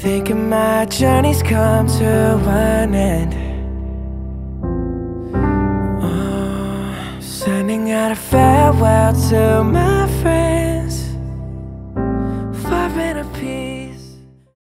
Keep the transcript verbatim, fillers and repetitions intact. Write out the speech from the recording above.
Thinking my journey's come to an end. Oh, sending out a farewell to my friends.